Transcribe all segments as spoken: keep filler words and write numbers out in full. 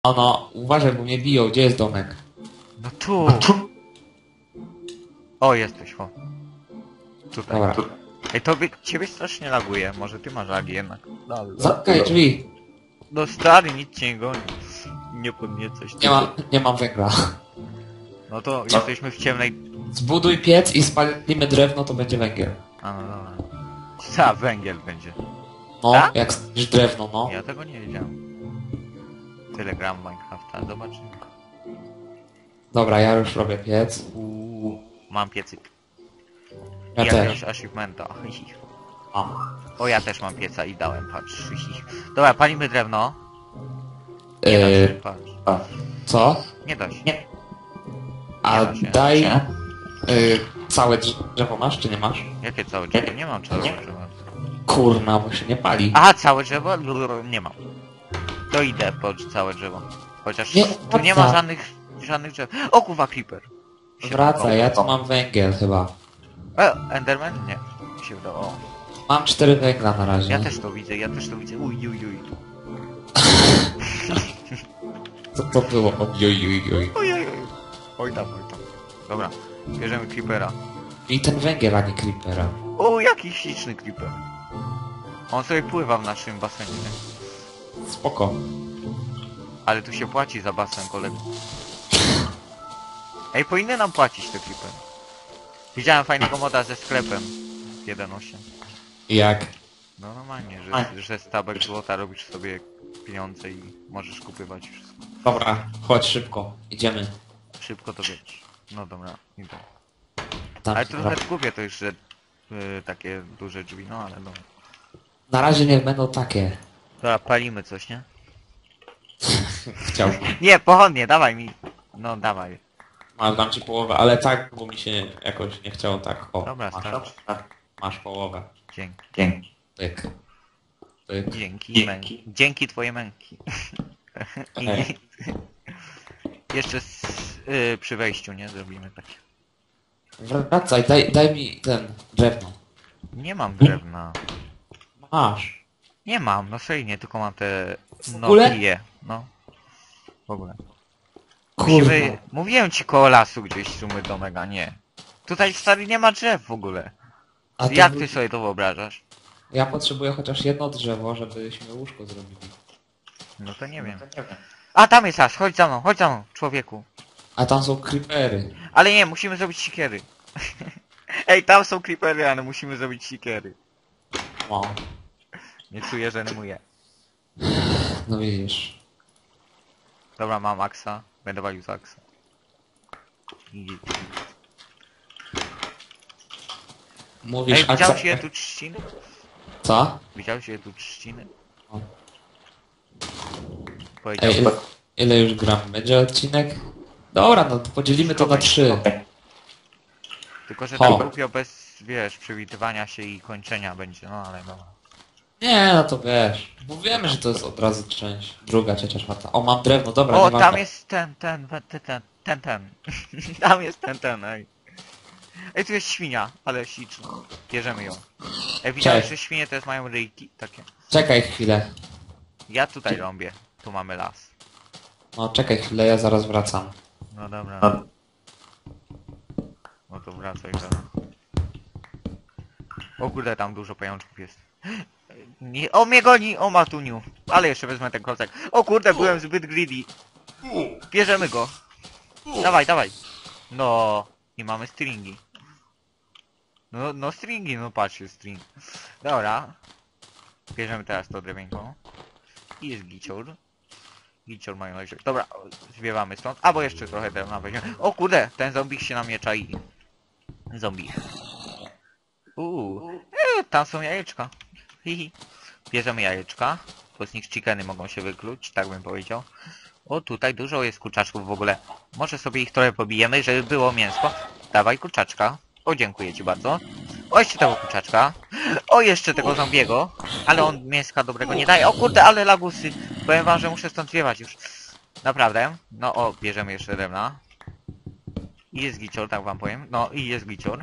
No, no, uważaj, bo mnie biją. Gdzie jest domek? No tu. O, jesteś, o. Tutaj. Dobra. Ej, to by ciebie strasznie laguje. Może ty masz lagi jednak. No, Zamknij drzwi. no stary, nic cię nie goni. Nie podniecać. Nie mam, nie mam węgla. No to jesteśmy w ciemnej... Zbuduj piec i spalimy drewno, to będzie węgiel. A, no dobra. Ta, węgiel będzie. No, Tak? jak staniesz drewno, no. Ja tego nie wiedziałem. Tyle gram w Minecrafta, zobaczymy. Dobra, ja już robię piec. Uuu, mam piecyk. Ja I też. jakiegoś achievementa. A. O, ja też mam pieca i dałem, patrz. Dobra, palimy drewno. Nie da Yy, się, patrz. co? Nie da się. Nie. A da się. daj... Yy, całe drzewo masz, czy nie masz? Jakie całe drzewo? Nie mam całego drzewa. Kurna, bo się nie pali. Aha, całe drzewo? Lul, nie mam. To idę po całe drzewo. Chociaż Nie, tu nie ma wraca. żadnych, żadnych drzew. O, kurwa, creeper. Się Wracaj, ja wydawało. tu mam węgiel chyba. E, Enderman? Nie. Mi się wydało. Mam cztery węgla na razie. Ja też to widzę, ja też to widzę. Uj, uj, uj. Co to było? Oj, oj, oj, oj. Oj, oj, oj. Oj tam, oj tam. Dobra, bierzemy creepera. I ten węgiel, a nie creepera. O, jaki śliczny creeper. On sobie pływa w naszym basenie. Spoko. Ale tu się płaci za basen, kolego. Ej, powinny nam płacić te creepery. Widziałem fajnego moda ze sklepem. jeden osiem. Jak? No normalnie, że, że z tabek złota robisz sobie pieniądze i możesz kupywać wszystko. Dobra, chodź szybko. Idziemy. Szybko to wiesz. No dobra, idę. Tam, Ale trochę zgubię to już, że y, takie duże drzwi, no ale dobra. Na razie niech będą takie. Dobra, palimy coś, nie? Chciał. Nie, pochodnie, dawaj mi. No dawaj. Mam dam ci połowę, ale tak, bo mi się jakoś nie chciało tak. O, Dobra, masz, starczy. masz połowę. Dzięki. Dzięki. Pyk. Pyk. Dzięki, męki. Dzięki twoje męki. I Ej. jeszcze z, y, przy wejściu, nie? Zrobimy takie. Wracaj, daj, daj mi ten drewno. Nie mam drewna. Masz. Nie mam, no serio, tylko mam te... W No, ogóle? je. No. W ogóle. Kurwa. Musimy... Mówiłem ci koło lasu gdzieś sumy domek, a nie. Tutaj stary nie ma drzew w ogóle. A Jak to- ty sobie to wyobrażasz? Ja potrzebuję chociaż jedno drzewo, żebyśmy łóżko zrobili. No to nie wiem. A tam jest aż, chodź za mną, chodź za mną, człowieku. A tam są creepery. Ale nie, musimy zrobić sikiery. Ej, tam są creepery, ale musimy zrobić sikiery. O, Nie czuję, że rymuję. no widzisz. Dobra, mam aksa. Będę walił z aksa. I... Mówisz, Ej, aksa- widziałeś je tu trzciny? Co? Widziałeś je tu trzciny? O. Powiedział. Ej, ile, ile już gram? Będzie odcinek? Dobra, no to podzielimy to na trzy. Tylko, że Ho. tak głupio bez, wiesz, przewidywania się i kończenia będzie, no ale dobra. Nie, no to wiesz. Bo wiemy, że to jest od razu część. Druga, trzecia, czwarta. O, mam drewno, dobra, O, nieważne. tam jest ten, ten, ten, ten, ten, ten, ten. Tam jest ten, ten, ej. Ej, tu jest świnia, ale śliczna. Bierzemy ją. Ej, widziałeś, Cześć. że świnie to jest mają ryjki? Takie. Czekaj chwilę. Ja tutaj rąbię. Tu mamy las. No, czekaj chwilę, ja zaraz wracam. No dobra. No to wracaj teraz. O kurde, tam dużo pajączków jest. Nie, o, mnie goni! O, matuniu. Ale jeszcze wezmę ten klocek. O kurde, byłem zbyt greedy. Bierzemy go. Dawaj, dawaj. No, i mamy stringi. No, no stringi, no patrzcie, string. Dobra. Bierzemy teraz to drewienko. I jest gicior. Gicior mają leżeć. Dobra, zwiewamy stąd. Albo jeszcze trochę drewna weźmiemy. O kurde, ten zombie się na mnie czai. Zombie. Uuu. E, tam są jajeczka. Hihi. Bierzemy jajeczka. Bo z nich chickeny mogą się wykluć, tak bym powiedział. O, tutaj dużo jest kurczaczków w ogóle. Może sobie ich trochę pobijemy, żeby było mięsko. Dawaj kurczaczka. O, dziękuję ci bardzo. O, jeszcze tego kurczaczka. O, jeszcze tego zombiego. Ale on mięska dobrego nie daje. O kurde, ale lagusy. Powiem wam, że muszę stąd zwiewać już. Naprawdę. No o, bierzemy jeszcze drewna. I jest gicior, tak wam powiem. No i jest gicior.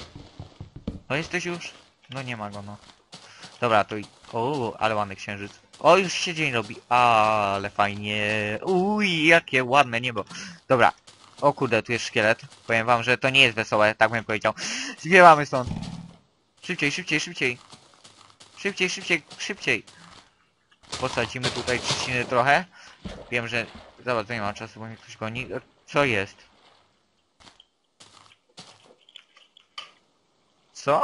No jesteś już? No nie ma go, no. Dobra, to i... O, ale ładny księżyc. O, już się dzień robi. Ale fajnie. Uj, jakie ładne niebo. Dobra. O kurde, tu jest szkielet. Powiem wam, że to nie jest wesołe, tak bym powiedział. Zbiewamy stąd. Szybciej, szybciej, szybciej. Szybciej, szybciej, szybciej. Posadzimy tutaj trzciny trochę. Wiem, że... Zobacz, nie mam czasu, bo mnie ktoś goni. Co jest? Co?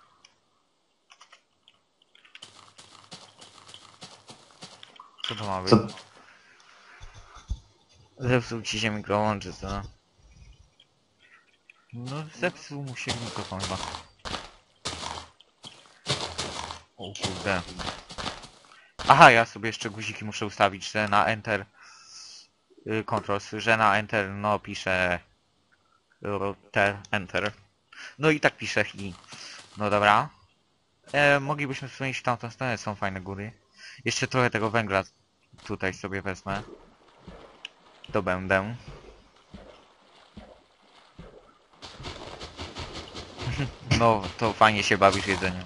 Co to ma być? Co? Zepsuł ci się mikrofon, czy co? No, zepsuł mu się mikrofon chyba. O kurde. Aha, ja sobie jeszcze guziki muszę ustawić, że na Enter... Yy, Controls, że na Enter, no piszę... Ter, Enter. No i tak piszę i... No dobra. E, moglibyśmy wspomnieć w tamtą stronę, są fajne góry. Jeszcze trochę tego węgla tutaj sobie wezmę. To będę. No, to fajnie się bawisz jedzeniem.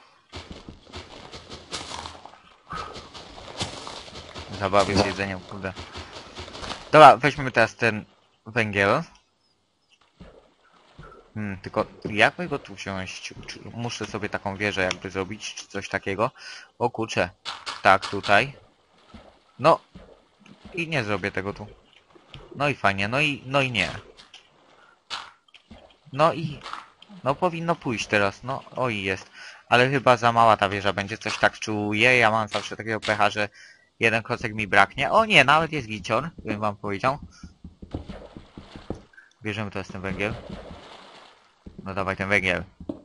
Zabawię z jedzeniem, kurde. Dobra, weźmy teraz ten węgiel. Hmm, tylko jakby go tu wziąć? Czy muszę sobie taką wieżę jakby zrobić, czy coś takiego? O kurczę. Tak, tutaj. No. I nie zrobię tego tu. No i fajnie, no i, no i nie. No i... No powinno pójść teraz, no oj jest. Ale chyba za mała ta wieża będzie, coś tak czuję. Ja mam zawsze takiego pecha, że jeden klocek mi braknie. O nie, nawet jest gicior, bym wam powiedział. Bierzemy teraz ten węgiel. No dawaj ten węgiel.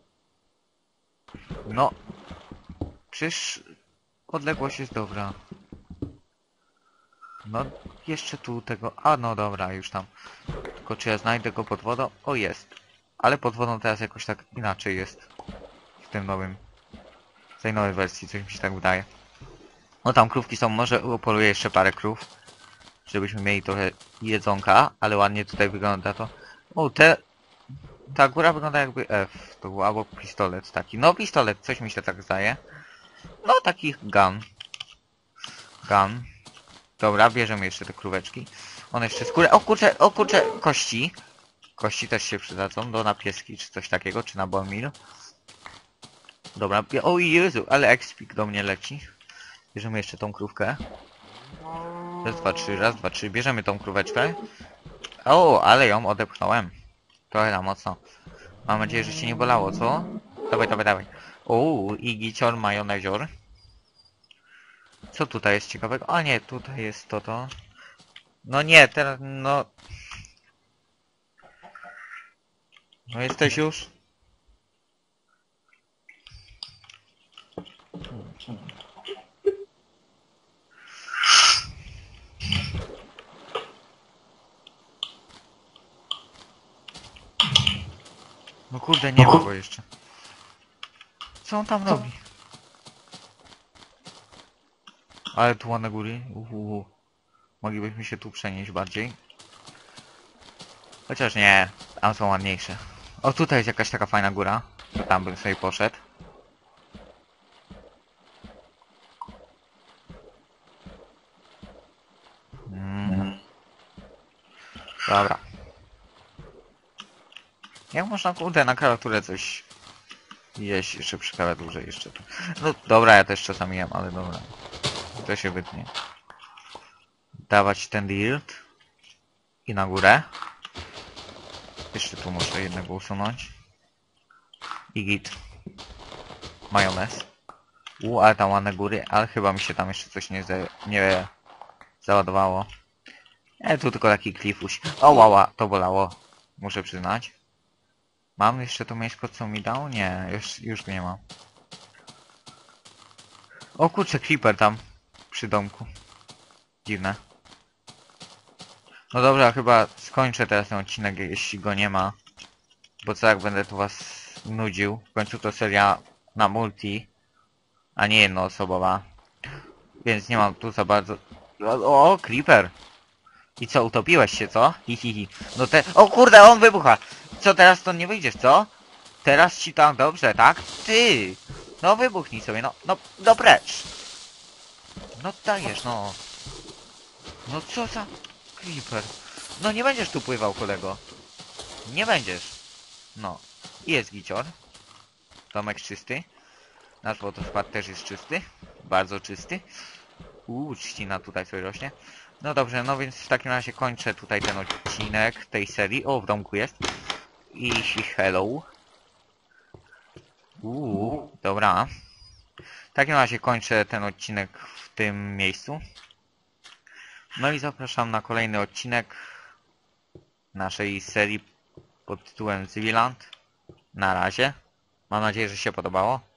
No. Przecież odległość jest dobra. No jeszcze tu tego... A no dobra, już tam. Tylko czy ja znajdę go pod wodą? O jest. Ale pod wodą teraz jakoś tak inaczej jest. W tym nowym... W tej nowej wersji, coś mi się tak wydaje. No tam krówki są, może upoluję jeszcze parę krów. Żebyśmy mieli trochę jedzonka, ale ładnie tutaj wygląda to. O, te... Ta góra wygląda jakby F, to był albo pistolet taki. No pistolet, coś mi się tak zdaje. No taki gun. Gun. Dobra, bierzemy jeszcze te króweczki. One jeszcze skórę... O kurczę, o kurczę, kości. Kości też się przydadzą do na pieski, czy coś takiego, czy na bone meal. Dobra, o Jezu, ale expik do mnie leci. Bierzemy jeszcze tą krówkę. Raz, dwa, trzy, raz, dwa, trzy. Bierzemy tą króweczkę. O, ale ją odepchnąłem. Trochę na mocno. Mam nadzieję, że się nie bolało, co? Dawaj, dawaj, dawaj. O, i gicior, majonezior. Co tutaj jest ciekawego? A nie, tutaj jest to, to. No nie, teraz, no... No jesteś już? No kurde, nie ma go jeszcze. Co on tam robi? Ale tu ładne góry. Uhu. Moglibyśmy się tu przenieść bardziej. Chociaż nie, tam są ładniejsze. O, tutaj jest jakaś taka fajna góra. To tam bym sobie poszedł. Mm. Dobra. Jak można, kurde, na klawiaturę coś jeść jeszcze przy klawiaturze jeszcze. No dobra, ja też czasami jem, ale dobra. To się wytnie. Dawać ten dirt. I na górę. Jeszcze tu muszę jednego usunąć. I git. Majonez. U, ale tam ładne góry, ale chyba mi się tam jeszcze coś nie, za, nie załadowało. E, tu tylko taki klifuś. O, łała, to bolało. Muszę przyznać. Mam jeszcze to mieszko, co mi dał? Nie, już, już nie mam. O kurczę, creeper tam. Przy domku. Dziwne. No dobra, chyba skończę teraz ten odcinek, jeśli go nie ma. Bo co jak będę tu was nudził. W końcu to seria na multi, a nie jednoosobowa. Więc nie mam tu za bardzo... O, o creeper! I co, utopiłeś się, co? Hihihi. No te... O kurde, on wybucha! Co, teraz to nie wyjdziesz, co? Teraz ci tam dobrze, tak? Ty! No wybuchnij sobie, no, no, no precz! No dajesz, no. No co za creeper. No nie będziesz tu pływał, kolego. Nie będziesz. No. I jest gicior. Domek czysty. Nasz wodospad też jest czysty. Bardzo czysty. Uuu, trzcina tutaj sobie rośnie. No dobrze, no więc w takim razie kończę tutaj ten odcinek tej serii. O, w domku jest. I hello. Uuu, dobra. W takim razie kończę ten odcinek w tym miejscu. No i zapraszam na kolejny odcinek naszej serii pod tytułem Ziviland. Na razie. Mam nadzieję, że się podobało.